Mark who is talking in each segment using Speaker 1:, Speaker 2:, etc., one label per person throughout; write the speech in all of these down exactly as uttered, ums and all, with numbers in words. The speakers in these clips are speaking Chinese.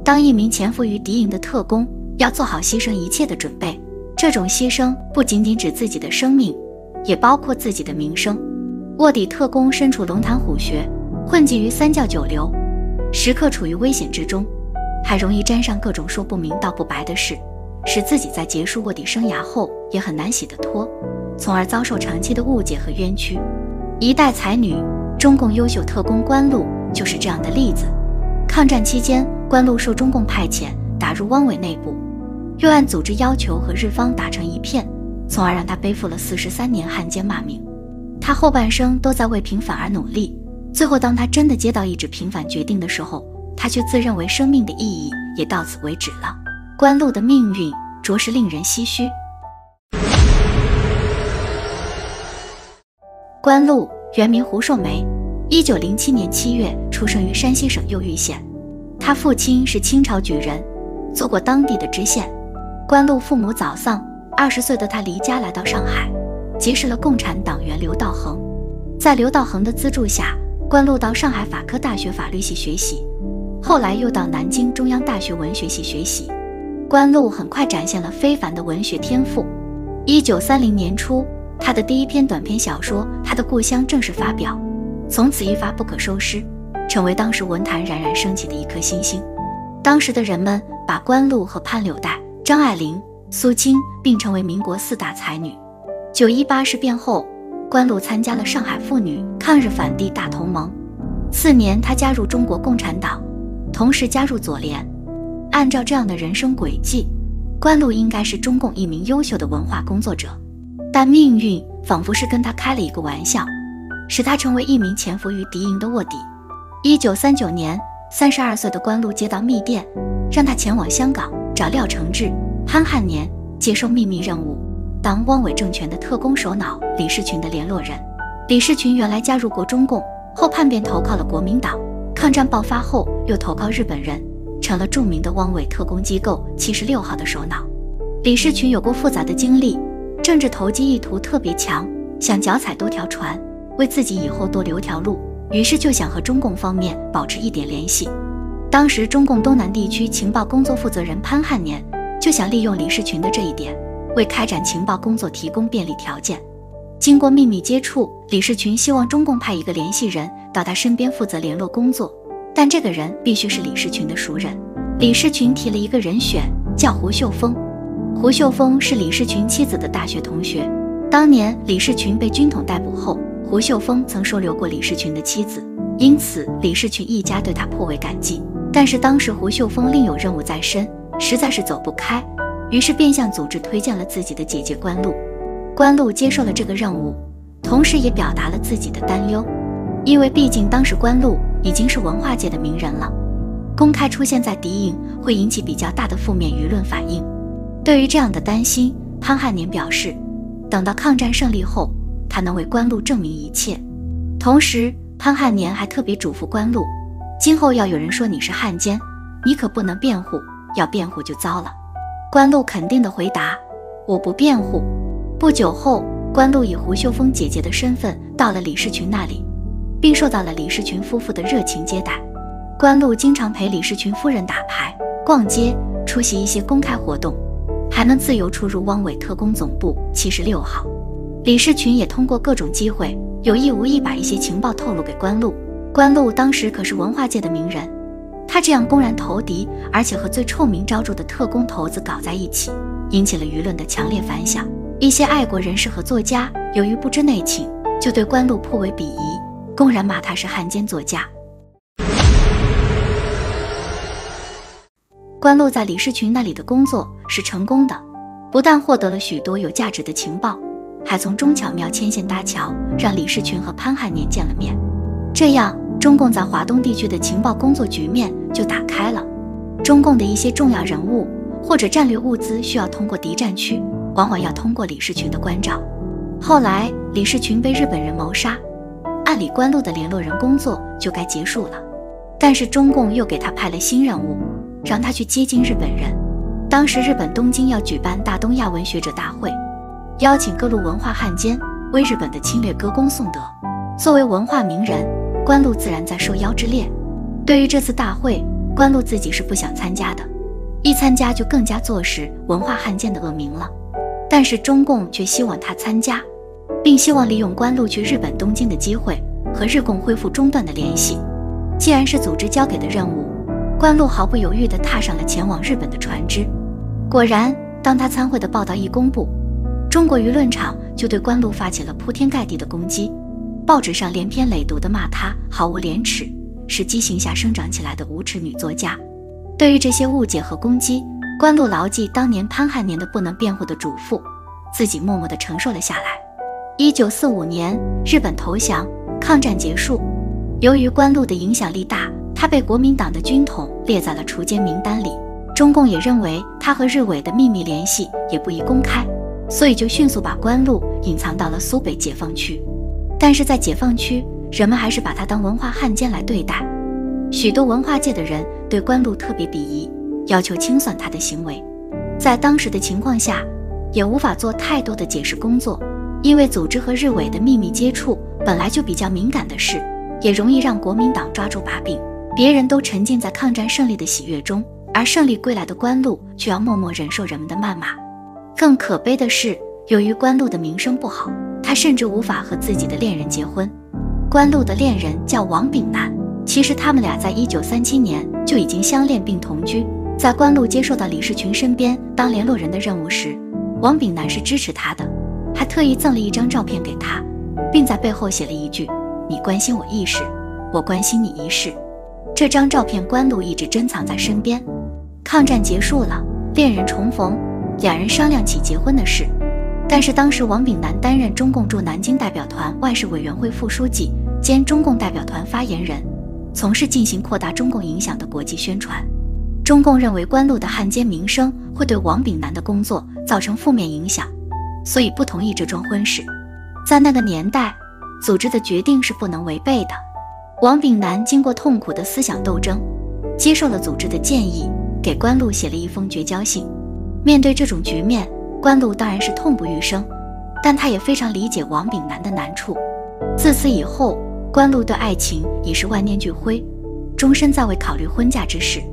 Speaker 1: 当一名潜伏于敌营的特工，要做好牺牲一切的准备。这种牺牲不仅仅指自己的生命，也包括自己的名声。卧底特工身处龙潭虎穴，混迹于三教九流，时刻处于危险之中，还容易沾上各种说不明道不白的事，使自己在结束卧底生涯后也很难洗得脱，从而遭受长期的误解和冤屈。一代才女，中共优秀特工关露就是这样的例子。抗战期间，关露受中共派遣打入汪伪内部，又按组织要求和日方打成一片，从而让他背负了四十三年汉奸骂名。他后半生都在为平反而努力，最后当他真的接到一纸平反决定的时候，他却自认为生命的意义也到此为止了。关露的命运着实令人唏嘘。关露原名胡寿梅，一九零七年七月出生于山西省右玉县。他父亲是清朝举人，做过当地的知县。关露父母早丧，二十岁的他离家来到上海，结识了共产党员刘道恒。在刘道恒的资助下，关露到上海法科大学法律系学习，后来又到南京中央大学文学系学习。关露很快展现了非凡的文学天赋。一九三零年初，他的第一篇短篇小说《他的故乡》正式发表，从此一发不可收拾，成为当时文坛冉冉升起的一颗新星。当时的人们把关露和潘柳带、张爱玲、苏青并称为民国四大才女。九一八事变后，关露参加了上海妇女抗日反帝大同盟。次年，她加入中国共产党，同时加入左联。按照这样的人生轨迹，关露应该是中共一名优秀的文化工作者。但命运仿佛是跟她开了一个玩笑，使她成为一名潜伏于敌营的卧底。一九三九年，三十二岁的关露接到密电，让她前往香港找廖承志、潘汉年接受秘密任务，当汪伪政权的特工首脑李士群的联络人。李士群原来加入过中共，后叛变投靠了国民党，抗战爆发后又投靠日本人，成了著名的汪伪特工机构七十六号的首脑。李士群有过复杂的经历，政治投机意图特别强，想脚踩多条船，为自己以后多留条路，于是就想和中共方面保持一点联系。当时中共东南地区情报工作负责人潘汉年就想利用李士群的这一点，为开展情报工作提供便利条件。经过秘密接触，李士群希望中共派一个联系人到他身边负责联络工作，但这个人必须是李士群的熟人。李士群提了一个人选，叫胡秀峰。胡秀峰是李士群妻子的大学同学，当年李士群被军统逮捕后，胡秀峰曾收留过李士群的妻子，因此李士群一家对他颇为感激。但是当时胡秀峰另有任务在身，实在是走不开，于是便向组织推荐了自己的姐姐关露。关露接受了这个任务，同时也表达了自己的担忧，因为毕竟当时关露已经是文化界的名人了，公开出现在敌营会引起比较大的负面舆论反应。对于这样的担心，潘汉年表示，等到抗战胜利后，他能为关露证明一切。同时，潘汉年还特别嘱咐关露，今后要有人说你是汉奸，你可不能辩护，要辩护就糟了。关露肯定地回答，我不辩护。不久后，关露以胡秀峰姐姐的身份到了李士群那里，并受到了李士群夫妇的热情接待。关露经常陪李士群夫人打牌、逛街，出席一些公开活动，还能自由出入汪伪特工总部七十六号。李士群也通过各种机会，有意无意把一些情报透露给关露。关露当时可是文化界的名人，他这样公然投敌，而且和最臭名昭著的特工头子搞在一起，引起了舆论的强烈反响。一些爱国人士和作家由于不知内情，就对关露颇为鄙夷，公然骂他是汉奸作家。关露在李士群那里的工作是成功的，不但获得了许多有价值的情报，还从中巧妙牵线搭桥，让李士群和潘汉年见了面。这样，中共在华东地区的情报工作局面就打开了。中共的一些重要人物或者战略物资需要通过敌占区，往往要通过李士群的关照。后来，李士群被日本人谋杀，按理关露的联络人工作就该结束了，但是中共又给他派了新任务，让他去接近日本人。当时日本东京要举办大东亚文学者大会，邀请各路文化汉奸为日本的侵略歌功颂德。作为文化名人，关露自然在受邀之列。对于这次大会， 关露自己是不想参加的，一参加就更加坐实文化汉奸的恶名了。但是中共却希望他参加，并希望利用关露去日本东京的机会和日共恢复中断的联系。既然是组织交给的任务，关露毫不犹豫地踏上了前往日本的船只。果然，当他参会的报道一公布，中国舆论场就对关露发起了铺天盖地的攻击，报纸上连篇累牍地骂他毫无廉耻，是畸形下生长起来的无耻女作家。对于这些误解和攻击，关露牢记当年潘汉年的不能辩护的嘱咐，自己默默地承受了下来。一九四五年，日本投降，抗战结束。由于关露的影响力大，他被国民党的军统列在了除奸名单里。中共也认为他和日伪的秘密联系也不宜公开，所以就迅速把关露隐藏到了苏北解放区。但是在解放区，人们还是把他当文化汉奸来对待。许多文化界的人对关露特别鄙夷，要求清算他的行为。在当时的情况下，也无法做太多的解释工作，因为组织和日伪的秘密接触本来就比较敏感的事，也容易让国民党抓住把柄。别人都沉浸在抗战胜利的喜悦中，而胜利归来的关露却要默默忍受人们的谩骂。更可悲的是，由于关露的名声不好，她甚至无法和自己的恋人结婚。关露的恋人叫王炳南，其实他们俩在一九三七年就已经相恋并同居。在关露接受到李士群身边当联络人的任务时，王炳南是支持他的，还特意赠了一张照片给他，并在背后写了一句：你关心我一时，我关心你一世。这张照片关露一直珍藏在身边。抗战结束了，恋人重逢，两人商量起结婚的事。但是当时王炳南担任中共驻南京代表团外事委员会副书记兼中共代表团发言人，从事进行扩大中共影响的国际宣传。中共认为关露的汉奸名声会对王炳南的工作造成负面影响，所以不同意这桩婚事。在那个年代，组织的决定是不能违背的。王炳南经过痛苦的思想斗争，接受了组织的建议，给关露写了一封绝交信。面对这种局面，关露当然是痛不欲生，但他也非常理解王炳南的难处。自此以后，关露对爱情已是万念俱灰，终身再未考虑婚嫁之事。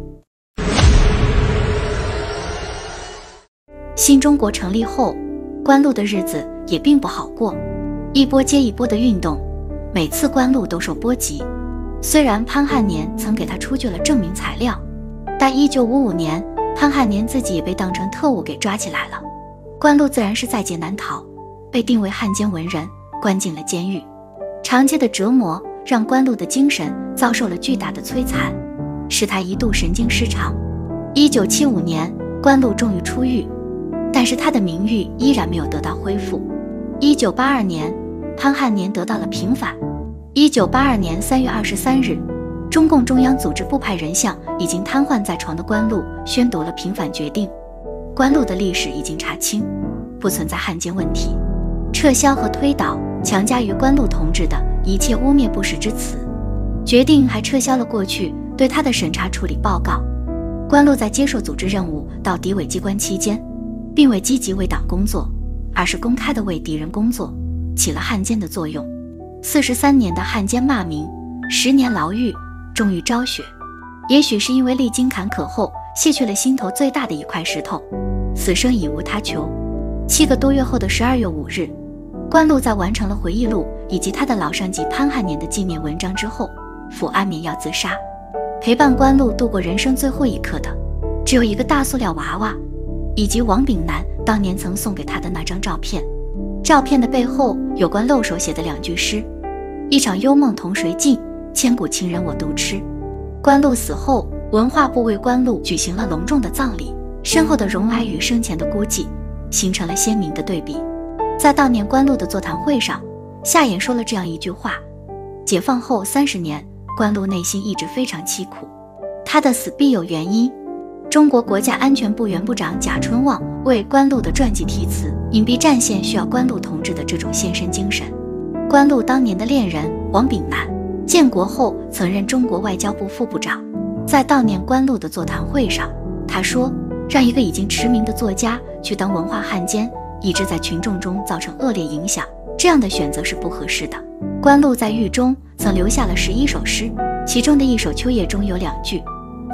Speaker 1: 新中国成立后，关露的日子也并不好过，一波接一波的运动，每次关露都受波及。虽然潘汉年曾给他出具了证明材料，但一九五五年潘汉年自己也被当成特务给抓起来了。关露自然是在劫难逃，被定为汉奸文人，关进了监狱。长期的折磨让关露的精神遭受了巨大的摧残，使他一度神经失常。一九七五年，关露终于出狱，但是他的名誉依然没有得到恢复。一九八二年，潘汉年得到了平反。一九八二年三月二十三日，中共中央组织部派人向已经瘫痪在床的关露宣读了平反决定。关露的历史已经查清，不存在汉奸问题，撤销和推倒强加于关露同志的一切污蔑不实之词。决定还撤销了过去对他的审查处理报告。关露在接受组织任务到敌伪机关期间，并未积极为党工作，而是公开地为敌人工作，起了汉奸的作用。四十三年的汉奸骂名，十年牢狱，终于昭雪。也许是因为历经坎坷后卸去了心头最大的一块石头，此生已无他求。七个多月后的十二月五日，关露在完成了回忆录以及他的老上级潘汉年的纪念文章之后，服安眠药自杀。陪伴关露度过人生最后一刻的，只有一个大塑料娃娃，以及王炳南当年曾送给他的那张照片。照片的背后有关露手写的两句诗：一场幽梦同谁尽，千古情人我独痴。关露死后，文化部为关露举行了隆重的葬礼，身后的荣哀与生前的孤寂形成了鲜明的对比。在悼念关露的座谈会上，夏衍说了这样一句话：解放后三十年，关露内心一直非常凄苦，他的死必有原因。中国国家安全部原部长贾春旺为关露的传记题词，隐蔽战线需要关露同志的这种献身精神。关露当年的恋人王炳南，建国后曾任中国外交部副部长。在悼念关露的座谈会上，他说：让一个已经驰名的作家去当文化汉奸，以致在群众中造成恶劣影响，这样的选择是不合适的。关露在狱中曾留下了十一首诗，其中的一首《秋夜》中有两句：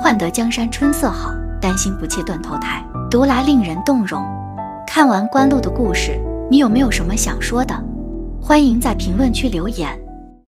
Speaker 1: 换得江山春色好，担心不切断头台，读来令人动容。看完关露的故事，你有没有什么想说的？欢迎在评论区留言。